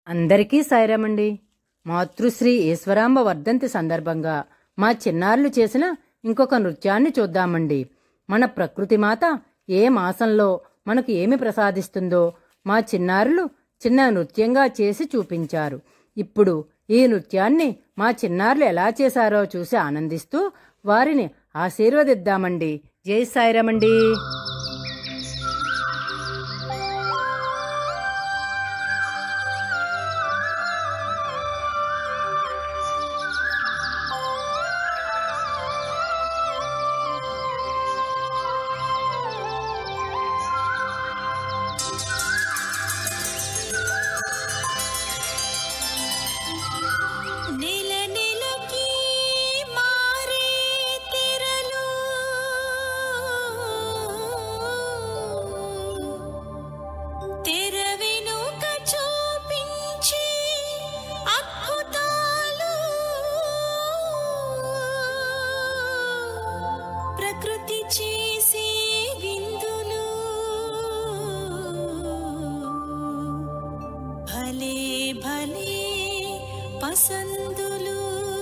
అందరికీ సాయిరామండి. మాతృశ్రీ ఈశ్వరాంబ వర్ధంతి సందర్భంగా మా చిన్నారులు చేసిన ఇంకొక నృత్యాన్ని చూద్దామండి. మన ప్రకృతి మాత ఏ మాసంలో మనకు ఏమి ప్రసాదిస్తుందో మా చిన్నారులు చిన్న నృత్యంగా చేసి చూపించారు. ఇప్పుడు ఈ నృత్యాన్ని మా చిన్నారులు ఎలా చేశారో చూసి ఆనందిస్తూ వారిని ఆశీర్వదిద్దామండి. జై సాయిరామండి. ప్రకృతి చేసే విందులు భలే భలే పసందులు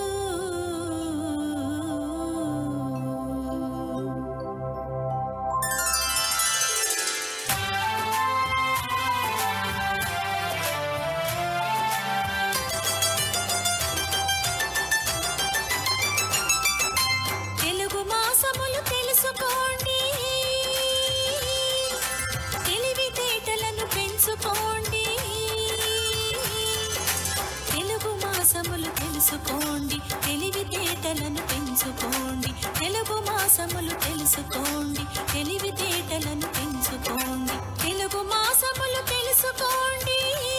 తెలుసుకోండి, తెలివితేటలను పెంచుకోండి. తెలుగు మాసములు తెలుసుకోండి, తెలివితేటలను పెంచుకోండి. తెలుగు మాసములు తెలుసుకోండి, తెలివితేటలను పెంచుకోండి. తెలుగు మాసములు తెలుసుకోండి.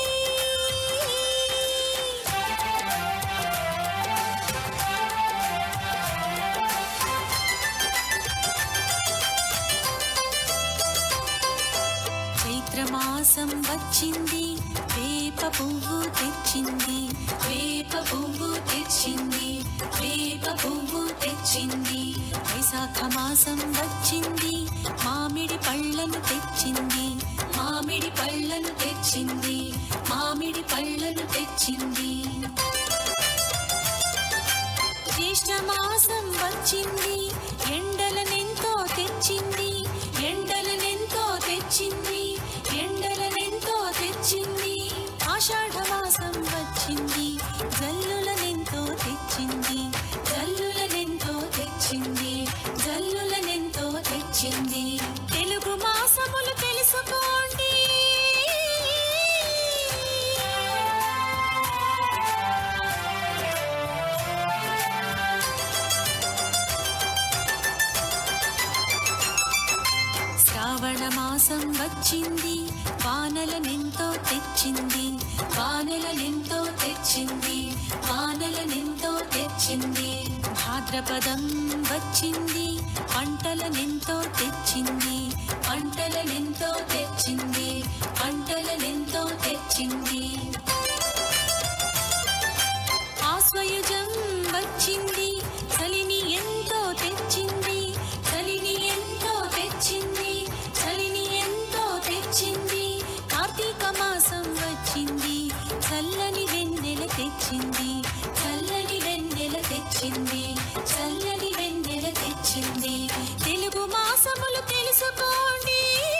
చైత్రమాసం వచ్చింది, వేప పువ్వు తెచ్చింది, వేప పువ్వు తెచ్చింది, వేప పువ్వు తెచ్చింది. వైశాఖ మాసం వచ్చింది, మామిడి పళ్ళను తెచ్చింది, మామిడి పళ్ళను తెచ్చింది, మామిడి పళ్ళను తెచ్చింది. జ్యేష్ఠ మాసం వచ్చింది, ఎండలనెంతో తెచ్చింది, ఎండలనెంతో తెచ్చింది, ఎండలనెంతో తెచ్చింది. ఆషాఢ మాసం వచ్చింది, జల్లులనెంతో తెచ్చింది, జల్లులనెంతో తెచ్చింది, జల్లులనెంతో తెచ్చింది. తెలుగు మాసములు తెలుసుకోండి. శ్రావణ మాసం వచ్చింది, వానలనెంతో తెచ్చింది, వానలనెంతో తెచ్చింది, వానలనెంతో తెచ్చింది. భాద్రపదం వచ్చింది, పంటలనెంతో తెచ్చింది, పంటలనెంతో తెచ్చింది, పంటలనెంతో తెచ్చింది. ఆశ్వయుజం వచ్చింది, చలిని ఎంతో తెచ్చింది, చలిని ఎంతో తెచ్చింది, చలిని ఎంతో తెచ్చింది. కార్తీక మాసం వచ్చింది, చల్లని వెన్నెల తెచ్చింది, చల్లని వెన్నెల తెచ్చింది, చల్లని వెన్నెల తెచ్చింది. తెలుగు మాసములు తెలుసుకోండి.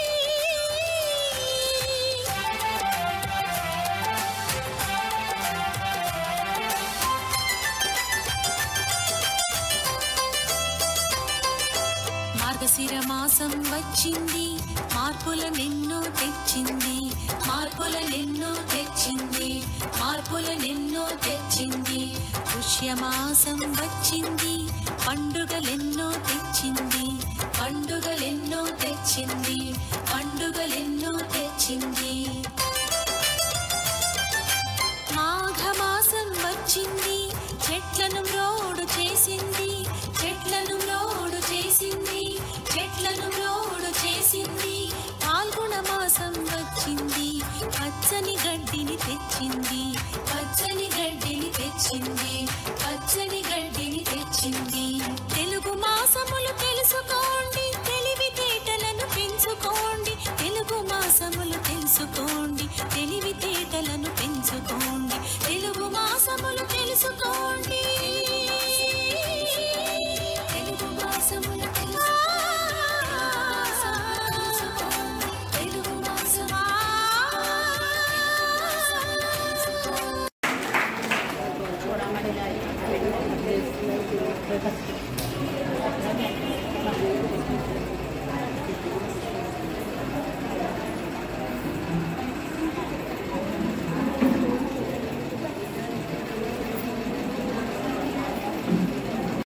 మార్గశిర మాసం వచ్చింది, మార్పులనెన్నో తెచ్చింది, మార్పులనెన్నో తెచ్చింది, మార్పులనెన్నో తెచ్చింది. పుష్యమాసం వచ్చింది, పండుగలెన్నో తెచ్చింది, పండుగలెన్నో తెచ్చింది, పండుగలెన్నో తెచ్చింది. మాఘమాసం వచ్చింది, చెట్లను మ్రోడు చేసింది, చెట్లను మ్రోడు చేసింది, చెట్లను మ్రోడు చేసింది. పాల్గొన మాసం వచ్చింది, పచ్చని గడ్డిని తెచ్చింది, పచ్చని గడ్డిని తెచ్చింది, పచ్చని గడ్డిని తెచ్చింది. తెలుగు మాసములు తెలుసుకోండి, తెలివితేటలను పెంచుకోండి.